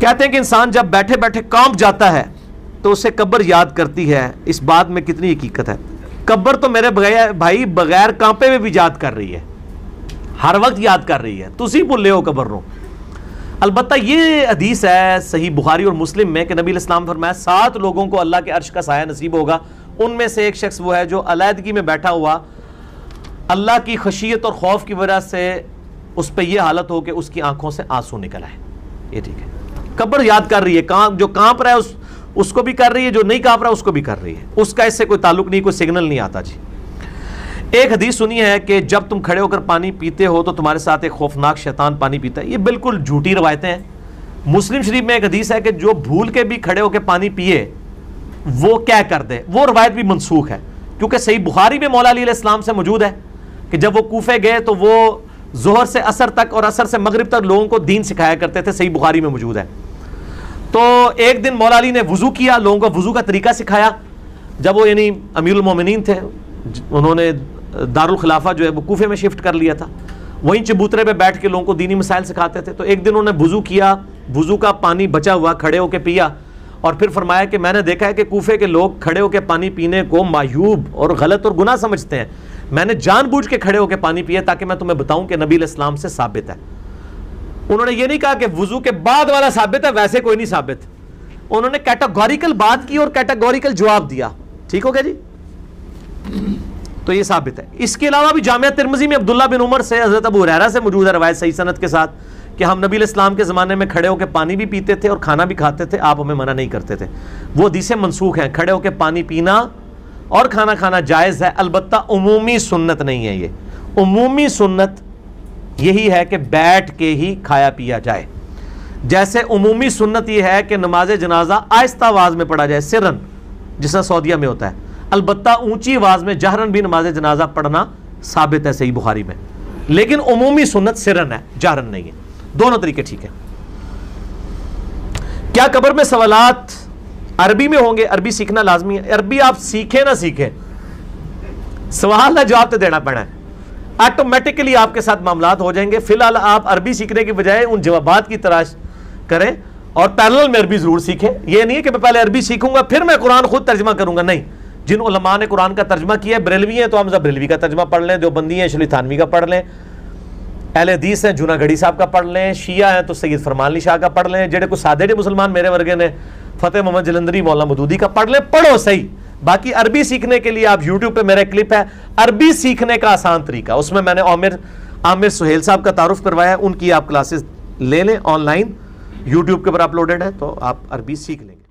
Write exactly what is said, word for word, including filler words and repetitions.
کہتے ہیں کہ انسان جب بیٹھے بیٹھے کانپ جاتا ہے تو اسے قبر یاد کرتی ہے. اس بات میں کتنی حقیقت ہے؟ قبر تو میرے بغیر بھائی بغیر کانپے میں بھی یاد کر رہی ہے, ہر وقت یاد کر رہی ہے. تسی بھولے ہو قبر نو. البتہ یہ حدیث ہے صحیح بخاری اور مسلم میں کہ نبی علیہ السلام فرمایا سات لوگوں کو اللہ کے عرش کا سایہ نصیب ہوگا. ان میں سے ایک شخص وہ ہے جو علیحدگی میں بیٹھا ہوا اللہ کی خشیت اور خوف کی وجہ سے اس پہ یہ حالت ہو کہ اس کی آنکھوں سے آنسو نکل آئے. یہ ٹھیک ہے, قبر یاد کر رہی ہے. کام جو کانپ رہا ہے اس اس کو بھی کر رہی ہے, جو نہیں کانپ رہا اس کو بھی کر رہی ہے. اس کا اس سے کوئی تعلق نہیں, کوئی سگنل نہیں آتا. جی ایک حدیث سنی ہے کہ جب تم کھڑے ہو کر پانی پیتے ہو تو تمہارے ساتھ ایک خوفناک شیطان پانی پیتا ہے. یہ بالکل جھوٹی روایتیں ہیں. مسلم شریف میں ایک حدیث ہے کہ جو بھول کے بھی کھڑے ہو کے پانی پیے وہ کیا کر دے. وہ روایت بھی منسوخ ہے, کیونکہ صحیح بخاری میں مولا علی علیہ السلام سے موجود ہے کہ جب وہ کوفے گئے تو وہ ظہر سے عصر تک اور عصر سے مغرب تک لوگوں کو دین سکھایا کرتے تھے. صحیح بخاری میں موجود ہے. تو ایک دن مولا علی نے وضو کیا, لوگوں کو وضو کا طریقہ سکھایا. جب وہ یعنی امیر المومنین تھے, انہوں نے دارالخلافہ جو ہے وہ کوفے میں شفٹ کر لیا تھا, وہیں چبوترے پہ بیٹھ کے لوگوں کو دینی مسائل سکھاتے تھے. تو ایک دن انہوں نے وضو کیا, وضو کا پانی بچا ہوا کھڑے ہو کے پیا, اور پھر فرمایا کہ میں نے دیکھا ہے کہ کوفے کے لوگ کھڑے ہو کے پانی پینے کو معیوب اور غلط اور گناہ سمجھتے ہیں. میں نے جان بوجھ کے کھڑے ہو کے پانی پیا تاکہ میں تمہیں بتاؤں کہ نبی علیہ السلام سے ثابت ہے. انہوں نے یہ نہیں کہا کہ وضو کے بعد والا ثابت ہے, ویسے کوئی نہیں ثابت. انہوں نے کیٹاگوریکل بات کی اور کیٹاگوریکل جواب دیا. ٹھیک ہو گیا جی, تو یہ ثابت ہے. اس کے علاوہ بھی جامعہ ترمذی میں عبداللہ بن عمر سے حضرت ابو ہریرہ سے موجود ہے روایت صحیح سند کے ساتھ کہ ہم نبی علیہ السلام کے زمانے میں کھڑے ہو کے پانی بھی پیتے تھے اور کھانا بھی کھاتے تھے, آپ ہمیں منع نہیں کرتے تھے. وہ حدیثیں منسوخ ہیں. کھڑے ہو کے پانی پینا اور کھانا کھانا جائز ہے, البتہ عمومی سنت نہیں ہے. یہ عمومی سنت یہی ہے کہ بیٹھ کے ہی کھایا پیا جائے. جیسے عمومی سنت یہ ہے کہ نماز جنازہ آہستہ آواز میں پڑھا جائے, سرن, جس طرح سعودیہ میں ہوتا ہے. البتہ اونچی آواز میں جہرن بھی نماز جنازہ پڑھنا ثابت ہے صحیح بخاری میں, لیکن عمومی سنت سرن ہے, جہرن نہیں ہے. دونوں طریقے ٹھیک ہے. کیا قبر میں سوالات عربی میں ہوں گے؟ عربی سیکھنا لازمی ہے. عربی آپ سیکھیں نہ سیکھیں, سوال کا جواب تو دینا پڑنا ہے. آٹومیٹکلی آپ کے ساتھ معاملات ہو جائیں گے. فی الحال آپ عربی سیکھنے کی بجائے ان جوابات کی تلاش کریں اور پیرلل میں عربی ضرور سیکھیں. یہ نہیں ہے کہ میں پہلے عربی سیکھوں گا پھر میں قرآن خود ترجمہ کروں گا, نہیں. جن علماء نے قرآن کا ترجمہ کیا ہے, بریلوی ہیں تو حمزہ بریلوی کا ترجمہ پڑھ لیں, دیوبندی ہیں شلی تھانوی کا پڑھ لیں, اہل حدیث ہیں جونا گڑھی صاحب کا پڑھ لیں, شیعہ ہیں تو سید فرمان علی شاہ کا پڑھ لیں, جڑے کو سادے جے مسلمان میرے ورگے نے فتح محمد جلندری مولانا مودودی کا پڑھ لیں. پڑھو صحیح. باقی عربی سیکھنے کے لیے آپ یوٹیوب پہ میرا کلپ ہے عربی سیکھنے کا آسان طریقہ, اس میں میں نے عامر عامر سہیل صاحب کا تعارف کروایا ہے. ان کی آپ کلاسز لے لیں, آن لائن یوٹیوب کے اوپر اپلوڈڈ ہے, تو آپ عربی سیکھ لیں گے.